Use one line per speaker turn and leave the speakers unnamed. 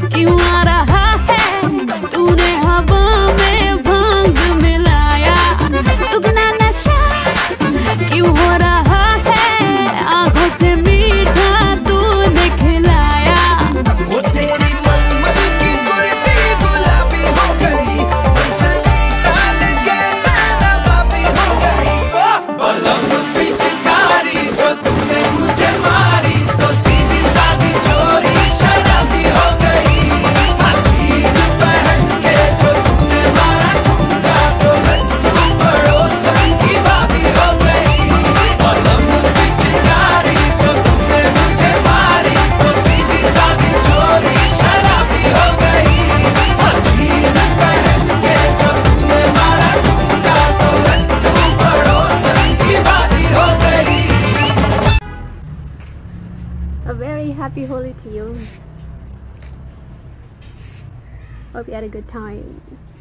क्यों आ रहा है तूने हवा में भांग मिलाया, दुगना नशा क्यों हो रहा है, आंखों से मीठा तूने खिलाया।
वो तेरी मलमल की कुर्ती गुलाबी हो गई, चली चाल के नवाबी हो गई। बलम पिचकारी जो तूने मुझे मारी, तो सीधी सादी चोरी शराबी हो गई। हर चीज पहन के जो तूने मारा ठुमका, तो लड्डू पड़ोसन की भाभी हो गई। बलम पिचकारी जो तूने मुझे मारी, तो सीधी सादी चोरी शराबी हो गई। हर चीज पहन के जो तूने मारा ठुमका, तो लड्डू पड़ोसन की भाभी हो गई।
A very happy Holi to you. Hope you had a good time.